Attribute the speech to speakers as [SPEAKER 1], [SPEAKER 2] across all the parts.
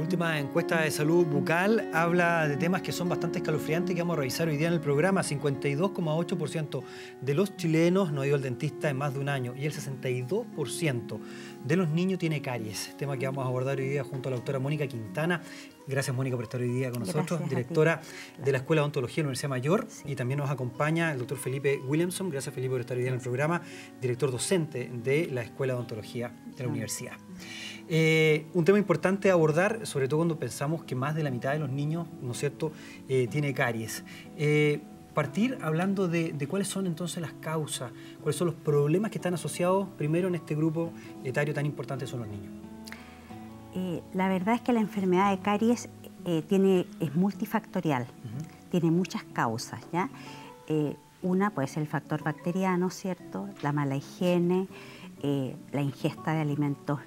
[SPEAKER 1] última encuesta de salud bucal habla de temas que son bastante escalofriantes que vamos a revisar hoy día en el programa. 52,8% de los chilenos no ha ido al dentista en más de un año y el 62% de los niños tiene caries. Tema que vamos a abordar hoy día junto a la doctora Mónica Quintana. Gracias, Mónica, por estar hoy día con nosotros. Directora de la Escuela de Odontología de la Universidad Mayor. Sí. Y también nos acompaña el doctor Felipe Williamson. Gracias, Felipe, por estar hoy día en el programa. Director docente de la Escuela de Odontología de la Universidad. Un tema importante a abordar, sobre todo cuando pensamos que más de la mitad de los niños, ¿no es cierto?, tiene caries. Partir hablando de cuáles son entonces las causas, cuáles son los problemas que están asociados primero en este grupo etario tan importante son los niños.
[SPEAKER 2] La verdad es que la enfermedad de caries es multifactorial, tiene muchas causas, ¿ya? Una puede ser el factor bacteriano, ¿cierto?, la mala higiene, la ingesta de alimentos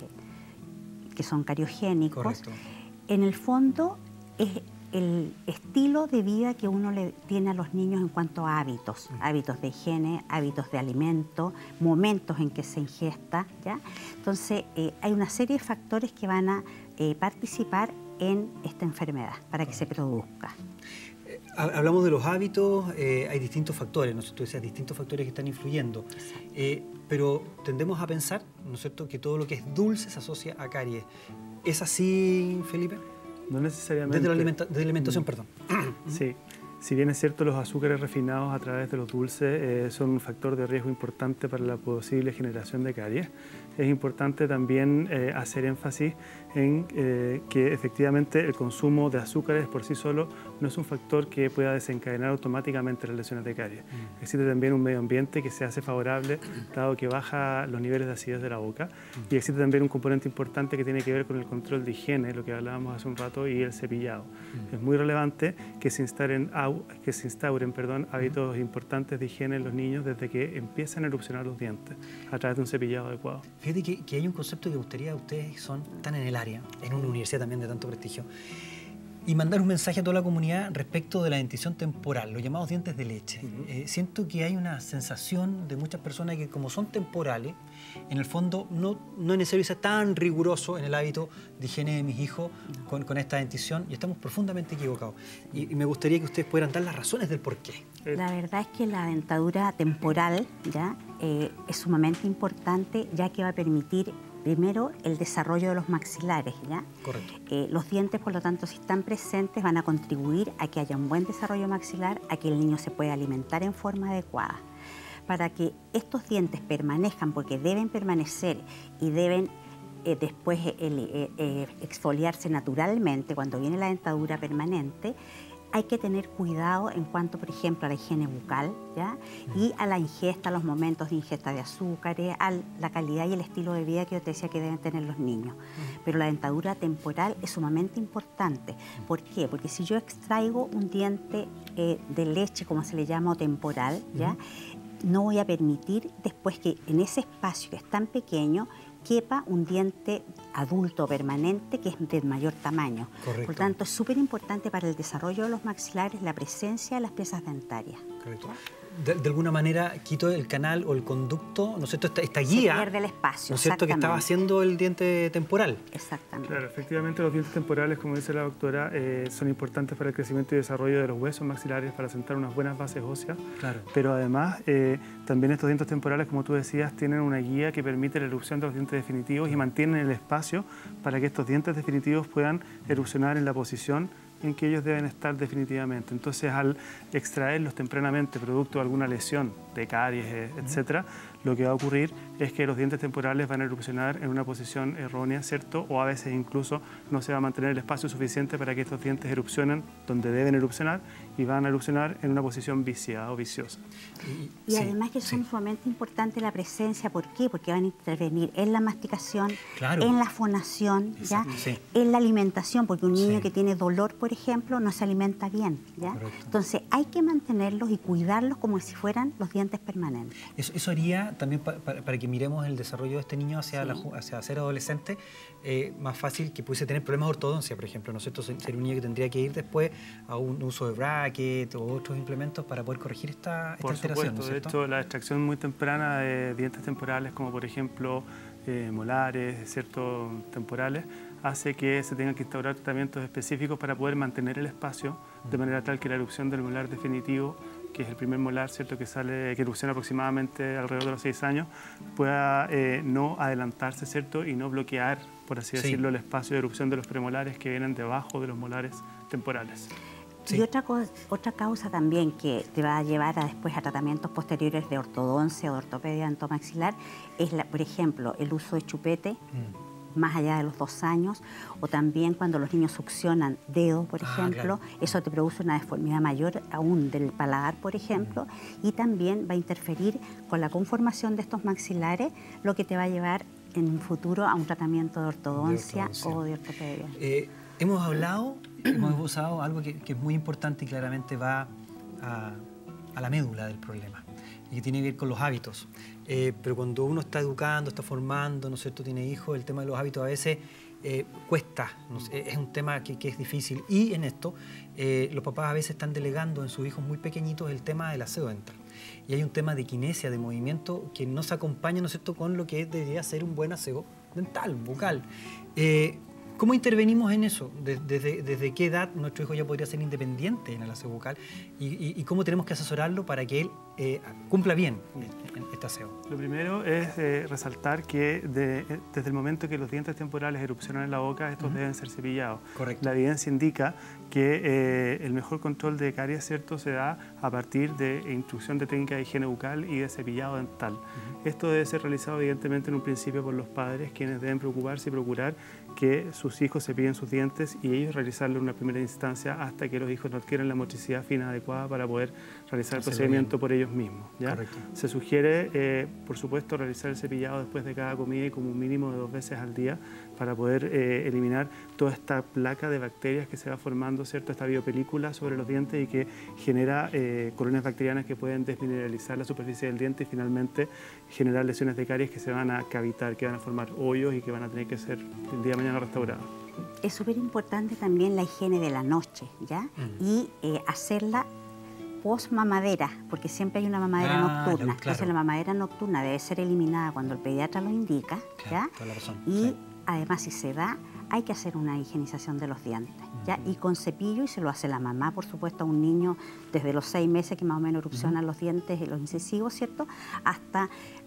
[SPEAKER 2] que son cariogénicos.
[SPEAKER 1] Correcto.
[SPEAKER 2] En el fondo es el estilo de vida que uno le tiene a los niños en cuanto a hábitos, hábitos de higiene, hábitos de alimento, momentos en que se ingesta, ¿ya? Entonces hay una serie de factores que van a participar en esta enfermedad para que se produzca.
[SPEAKER 1] Hablamos de los hábitos, hay distintos factores, ¿no? Tú decías distintos factores que están influyendo, pero tendemos a pensar, ¿no es cierto?, que todo lo que es dulce se asocia a caries. ¿Es así, Felipe?
[SPEAKER 3] No necesariamente.
[SPEAKER 1] Desde la alimentación, perdón.
[SPEAKER 3] Sí. Si bien es cierto, los azúcares refinados a través de los dulces son un factor de riesgo importante para la posible generación de caries, es importante también hacer énfasis en que efectivamente el consumo de azúcares por sí solo no es un factor que pueda desencadenar automáticamente las lesiones de caries. Existe también un medio ambiente que se hace favorable, dado que baja los niveles de acidez de la boca, y existe también un componente importante que tiene que ver con el control de higiene, lo que hablábamos hace un rato, y el cepillado. Es muy relevante que se instauren hábitos importantes de higiene en los niños desde que empiezan a erupcionar los dientes a través de un cepillado adecuado.
[SPEAKER 1] Fíjate que hay un concepto que me gustaría, ustedes están en el área, en una universidad también de tanto prestigio, y mandar un mensaje a toda la comunidad respecto de la dentición temporal, los llamados dientes de leche. Siento que hay una sensación de muchas personas que como son temporales, en el fondo no es necesario ser tan riguroso en el hábito de higiene de mis hijos con esta dentición, y estamos profundamente equivocados. Y me gustaría que ustedes pudieran dar las razones del por qué.
[SPEAKER 2] La verdad es que la dentadura temporal, ¿ya?, es sumamente importante, ya que va a permitir primero el desarrollo de los maxilares, ¿ya?
[SPEAKER 1] Correcto.
[SPEAKER 2] Los dientes, por lo tanto, si están presentes, van a contribuir a que haya un buen desarrollo maxilar, a que el niño se pueda alimentar en forma adecuada. Para que estos dientes permanezcan, porque deben permanecer y deben después exfoliarse naturalmente cuando viene la dentadura permanente, hay que tener cuidado en cuanto, por ejemplo, a la higiene bucal, ¿ya?, y a la ingesta, a los momentos de ingesta de azúcares, a la calidad y el estilo de vida que yo te decía que deben tener los niños. Pero la dentadura temporal es sumamente importante. ¿Por qué? Porque si yo extraigo un diente de leche, como se le llama, o temporal, ¿ya?, no voy a permitir después que en ese espacio que es tan pequeño quepa un diente adulto permanente que es de mayor tamaño.
[SPEAKER 1] Correcto.
[SPEAKER 2] Por lo tanto, es súper importante para el desarrollo de los maxilares la presencia de las piezas dentarias.
[SPEAKER 1] Correcto. De alguna manera quito el canal o el conducto, ¿no es cierto?, esta guía.
[SPEAKER 2] Se pierde el espacio,
[SPEAKER 1] ¿no es cierto?, que estaba haciendo el diente temporal.
[SPEAKER 2] Exactamente.
[SPEAKER 3] Claro, efectivamente los dientes temporales, como dice la doctora, son importantes para el crecimiento y desarrollo de los huesos maxilares, para sentar unas buenas bases óseas. Claro. Pero además, también estos dientes temporales, como tú decías, tienen una guía que permite la erupción de los dientes definitivos y mantienen el espacio para que estos dientes definitivos puedan erupcionar en la posición en que ellos deben estar definitivamente. Entonces, al extraerlos tempranamente producto de alguna lesión de caries, etcétera, lo que va a ocurrir es que los dientes temporales van a erupcionar en una posición errónea, ¿cierto? O a veces incluso no se va a mantener el espacio suficiente para que estos dientes erupcionen donde deben erupcionar y van a erupcionar en una posición viciada o viciosa.
[SPEAKER 2] Y además que son sumamente importantes la presencia. ¿Por qué? Porque van a intervenir en la masticación, en la fonación, ¿ya?, en la alimentación, porque un niño que tiene dolor, por ejemplo, no se alimenta bien, ¿ya? Entonces hay que mantenerlos y cuidarlos como si fueran los dientes permanentes.
[SPEAKER 1] Eso haría también para que miremos el desarrollo de este niño hacia ser adolescente, más fácil que pudiese tener problemas de ortodoncia, por ejemplo, ¿no es cierto? Ser un niño que tendría que ir después a un uso de bracket o otros implementos para poder corregir esta alteración, ¿no es cierto?
[SPEAKER 3] De hecho, la extracción muy temprana de dientes temporales, como por ejemplo molares, ¿cierto?, temporales, hace que se tengan que instaurar tratamientos específicos para poder mantener el espacio de manera tal que la erupción del molar definitivo, que es el primer molar, ¿cierto?, que erupciona aproximadamente alrededor de los 6 años, pueda no adelantarse, ¿cierto?, y no bloquear, por así decirlo, el espacio de erupción de los premolares que vienen debajo de los molares temporales.
[SPEAKER 2] Sí. Y otra causa también que te va a llevar después a tratamientos posteriores de ortodoncia o de ortopedia entomaxilar es, por ejemplo, el uso de chupete más allá de los 2 años, o también cuando los niños succionan dedos, por ejemplo, claro. Eso te produce una deformidad mayor aún del paladar, por ejemplo, y también va a interferir con la conformación de estos maxilares, lo que te va a llevar en un futuro a un tratamiento de ortodoncia o de ortopedia.
[SPEAKER 1] Hemos usado algo que es muy importante y claramente va a la médula del problema y que tiene que ver con los hábitos. Pero cuando uno está educando, está formando, ¿no es cierto?, tiene hijos, el tema de los hábitos a veces cuesta, ¿no? Es un tema que es difícil. Y en esto, los papás a veces están delegando en sus hijos muy pequeñitos el tema del aseo dental. Y hay un tema de kinesia, de movimiento, que no se acompaña, ¿no es cierto?, con lo que debería ser un buen aseo dental, bucal. ¿Cómo intervenimos en eso? ¿Desde qué edad nuestro hijo ya podría ser independiente en el aseo bucal? ¿Y cómo tenemos que asesorarlo para que él cumpla bien este aseo?
[SPEAKER 3] Lo primero es resaltar que desde el momento que los dientes temporales erupcionan en la boca, estos deben ser cepillados. Correcto. La evidencia indica que el mejor control de caries, ¿cierto?, se da a partir de instrucción de técnica de higiene bucal y de cepillado dental. Esto debe ser realizado evidentemente en un principio por los padres, quienes deben preocuparse y procurar que sus hijos cepillen sus dientes y ellos realizarlo en una primera instancia hasta que los hijos no adquieran la motricidad fina adecuada para poder realizar el procedimiento por ellos mismos, ¿ya? Se sugiere, por supuesto, realizar el cepillado después de cada comida y como un mínimo de 2 veces al día para poder eliminar toda esta placa de bacterias que se va formando, ¿cierto?, esta biopelícula sobre los dientes y que genera colonias bacterianas que pueden desmineralizar la superficie del diente y finalmente generar lesiones de caries que se van a cavitar, que van a formar hoyos y que van a tener que ser el día de mañana restaurados.
[SPEAKER 2] Es súper importante también la higiene de la noche, ¿ya? Y hacerla post-mamadera, porque siempre hay una mamadera nocturna. Claro. Entonces la mamadera nocturna debe ser eliminada cuando el pediatra lo indica, ¿ya? Toda la razón. Y además, si se da, hay que hacer una higienización de los dientes, ¿ya? Y con cepillo, y se lo hace la mamá, por supuesto, a un niño desde los 6 meses que más o menos erupcionan los dientes y los incisivos, ¿cierto?, hasta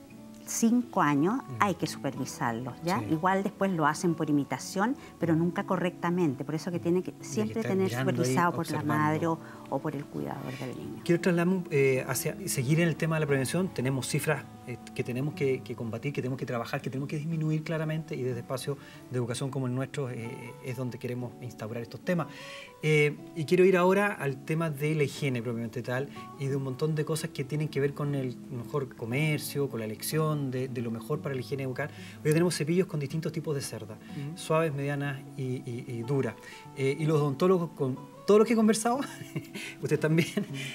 [SPEAKER 2] 5 años hay que supervisarlos, ¿ya? Sí. Igual después lo hacen por imitación, pero nunca correctamente. Por eso que tiene que siempre tener supervisado por la madre o por el cuidador del niño.
[SPEAKER 1] Quiero trasladarme hacia seguir en el tema de la prevención. Tenemos cifras que tenemos que combatir, que tenemos que trabajar, que tenemos que disminuir claramente, y desde espacios de educación como el nuestro es donde queremos instaurar estos temas. Y quiero ir ahora al tema de la higiene propiamente tal y de un montón de cosas que tienen que ver con el mejor comercio, con la elección de lo mejor para la higiene bucal. Hoy tenemos cepillos con distintos tipos de cerdas, suaves, medianas y duras. Y los odontólogos, con todos los que he conversado, usted también,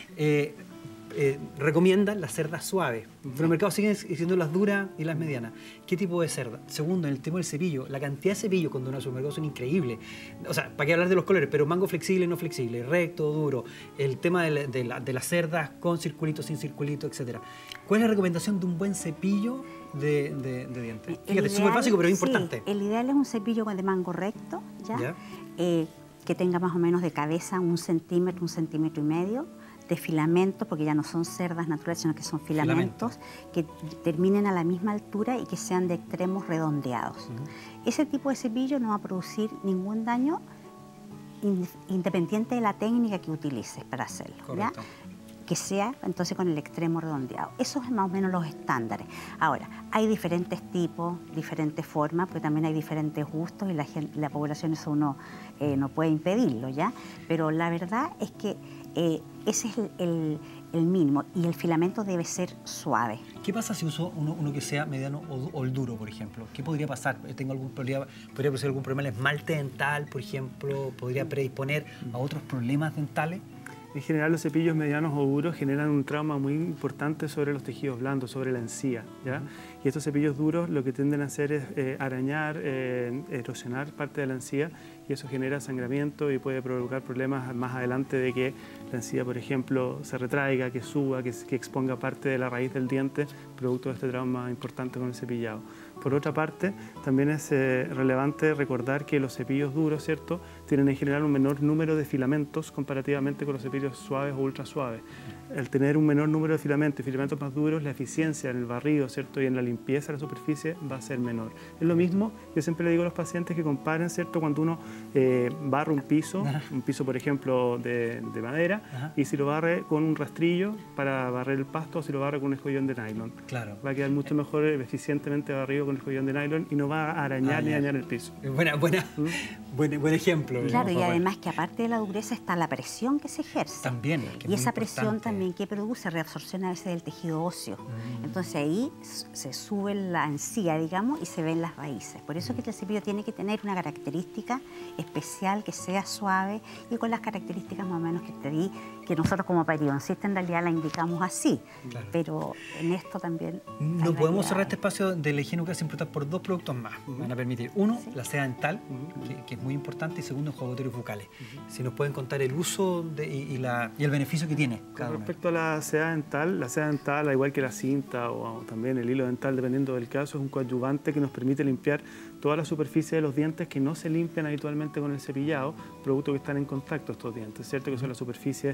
[SPEAKER 1] recomiendan las cerdas suaves. Pero el mercado sigue diciendo las duras y las medianas. ¿Qué tipo de cerda? Segundo, en el tema del cepillo, la cantidad de cepillos cuando uno supermercado son increíbles. O sea, ¿para qué hablar de los colores? Pero mango flexible, no flexible, recto, duro. El tema de las cerdas con circulito, sin circulito, etc. ¿Cuál es la recomendación de un buen cepillo de dientes? Fíjate, es súper básico, pero es importante.
[SPEAKER 2] El ideal es un cepillo de mango recto, ¿ya? Que tenga más o menos de cabeza 1 centímetro, 1,5 centímetros, de filamentos, porque ya no son cerdas naturales, sino que son filamentos que terminen a la misma altura y que sean de extremos redondeados. Ese tipo de cepillo no va a producir ningún daño independiente de la técnica que utilices para hacerlo, ¿ya? Que sea entonces con el extremo redondeado. Esos son más o menos los estándares. Ahora, hay diferentes tipos, diferentes formas, porque también hay diferentes gustos y la población eso uno no puede impedirlo, ¿ya? Pero la verdad es que ese es el mínimo, y el filamento debe ser suave.
[SPEAKER 1] ¿Qué pasa si uso uno que sea mediano o el duro, por ejemplo? ¿Qué podría pasar? ¿Tengo algún problema? ¿Podría producir algún problema? ¿El esmalte dental, por ejemplo? ¿Podría predisponer a otros problemas dentales?
[SPEAKER 3] En general, los cepillos medianos o duros generan un trauma muy importante sobre los tejidos blandos, sobre la encía, ¿ya? Y estos cepillos duros lo que tienden a hacer es arañar, erosionar parte de la encía, y eso genera sangramiento y puede provocar problemas más adelante de que la encía, por ejemplo, se retraiga, que suba, que exponga parte de la raíz del diente, producto de este trauma importante con el cepillado. Por otra parte, también es relevante recordar que los cepillos duros, ¿cierto?, tienen en general un menor número de filamentos comparativamente con los cepillos suaves o ultra suaves. Al tener un menor número de filamentos y filamentos más duros, la eficiencia en el barrido, ¿cierto?, y en la limpieza de la superficie va a ser menor. Es lo mismo, yo siempre le digo a los pacientes que comparen, ¿cierto?, cuando uno barre un piso, por ejemplo, de madera, y si lo barre con un rastrillo para barrer el pasto o si lo barre con un escollón de nylon.
[SPEAKER 1] Claro.
[SPEAKER 3] Va a quedar mucho mejor, eficientemente barrido con el escollón de nylon y no va a arañar ni dañar el piso.
[SPEAKER 1] Buen ejemplo.
[SPEAKER 2] Claro, y además que aparte de la dureza está la presión que se ejerce.
[SPEAKER 1] También.
[SPEAKER 2] Y esa presión también que produce reabsorción a veces del tejido óseo. Entonces ahí se sube la encía, digamos, y se ven las raíces. Por eso que el cepillo tiene que tener una característica especial, que sea suave y con las características más o menos que te di, que nosotros como periodoncista en realidad la indicamos así. Claro. Pero en esto también...
[SPEAKER 1] No podemos cerrar este espacio de la higiene bucal sin preguntar por dos productos más. Me van a permitir. Uno, la seda dental, que es muy importante, y segundo, enjuagatorios bucales. Si nos pueden contar el uso y el beneficio que tiene cada uno.
[SPEAKER 3] Respecto a la seda dental, al igual que la cinta o también el hilo dental, dependiendo del caso, es un coadyuvante que nos permite limpiar toda la superficie de los dientes que no se limpian habitualmente con el cepillado, producto que están en contacto estos dientes, ¿cierto? Que son las superficies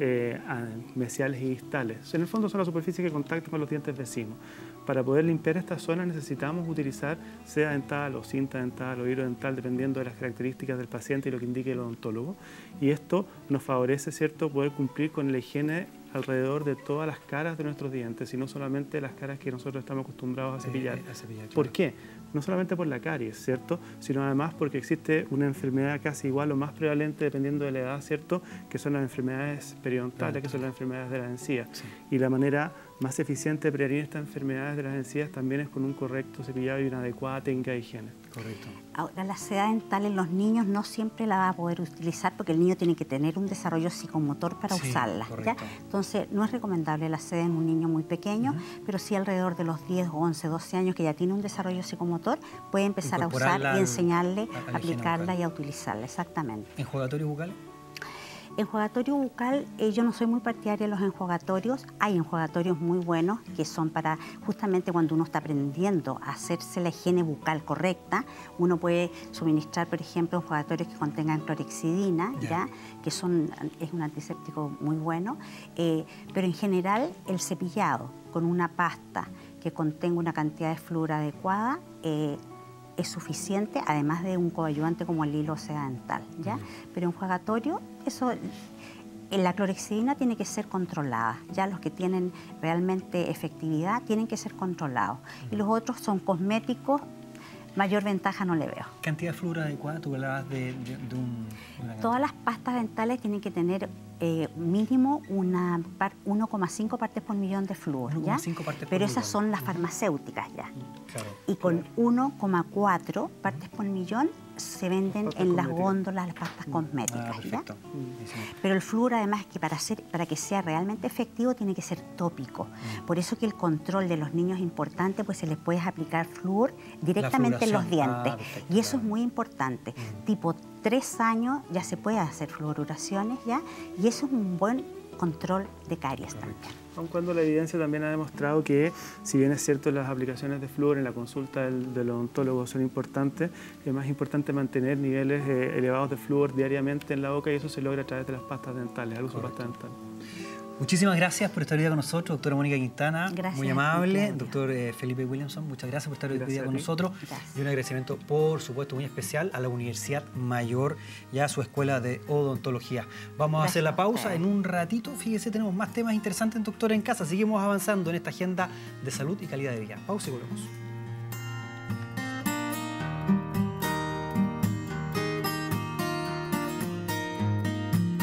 [SPEAKER 3] mesiales y distales. En el fondo son las superficies que contactan con los dientes vecinos. Para poder limpiar estas zonas necesitamos utilizar seda dental o cinta dental o hilo dental, dependiendo de las características del paciente y lo que indique el odontólogo. Y esto nos favorece, ¿cierto?, poder cumplir con la higiene alrededor de todas las caras de nuestros dientes y no solamente las caras que nosotros estamos acostumbrados a cepillar. ¿Por qué? No solamente por la caries, ¿cierto?, sino además porque existe una enfermedad casi igual o más prevalente dependiendo de la edad, ¿cierto?, que son las enfermedades periodontales, que son las enfermedades de la encía. Sí. Y la manera más eficiente de prevenir estas enfermedades de las encías también es con un correcto cepillado y una adecuada técnica de higiene.
[SPEAKER 1] Correcto.
[SPEAKER 2] Ahora, la seda dental en los niños no siempre la va a poder utilizar porque el niño tiene que tener un desarrollo psicomotor para usarla, ¿ya? Entonces, no es recomendable la seda en un niño muy pequeño, pero sí alrededor de los 10, 11, 12 años que ya tiene un desarrollo psicomotor, puede empezar a usar y enseñarle a aplicarla y a utilizarla, exactamente.
[SPEAKER 1] ¿Enjuagatorios bucales?
[SPEAKER 2] Enjuagatorio bucal, yo no soy muy partidaria de los enjuagatorios. Hay enjuagatorios muy buenos que son para justamente cuando uno está aprendiendo a hacerse la higiene bucal correcta. Uno puede suministrar, por ejemplo, enjuagatorios que contengan clorexidina, ¿ya? Que es un antiséptico muy bueno. Pero en general el cepillado con una pasta que contenga una cantidad de flúor adecuada es suficiente, además de un coadyuvante como el hilo seda dental, ¿ya? Pero enjuagatorio, eso, la clorexidina tiene que ser controlada, ya los que tienen realmente efectividad tienen que ser controlados. Y los otros son cosméticos, mayor ventaja no le veo.
[SPEAKER 1] ¿Cantidad de flúor adecuada? Tú hablabas de
[SPEAKER 2] Todas las pastas dentales tienen que tener mínimo 1,5 partes por millón de flúor, ¿ya? Pero esas son las farmacéuticas, ya. Claro. Y con 1,4 partes por millón se venden en las góndolas las pastas cosméticas, ¿ya? Pero el flúor, además, que para que sea realmente efectivo tiene que ser tópico. Por eso que el control de los niños es importante, pues se les puede aplicar flúor directamente en los dientes. Y eso es muy importante. Tipo 3 años ya se puede hacer fluoruraciones, ¿ya? Y eso es un buen control de caries también.
[SPEAKER 3] Aun cuando la evidencia también ha demostrado que, si bien es cierto las aplicaciones de flúor en la consulta del odontólogo son importantes, es más importante mantener niveles elevados de flúor diariamente en la boca y eso se logra a través de las pastas dentales, al uso de pastas dentales.
[SPEAKER 1] Muchísimas gracias por estar hoy día con nosotros, doctora Mónica Quintana,
[SPEAKER 2] gracias,
[SPEAKER 1] muy amable. Doctor Felipe Williamson, muchas gracias por estar hoy día con nosotros.
[SPEAKER 2] Gracias.
[SPEAKER 1] Y un agradecimiento, por supuesto, muy especial a la Universidad Mayor y a su Escuela de Odontología. Vamos a hacer la pausa en un ratito. Fíjese, tenemos más temas interesantes en Doctora en Casa. Seguimos avanzando en esta agenda de salud y calidad de vida. Pausa y volvemos.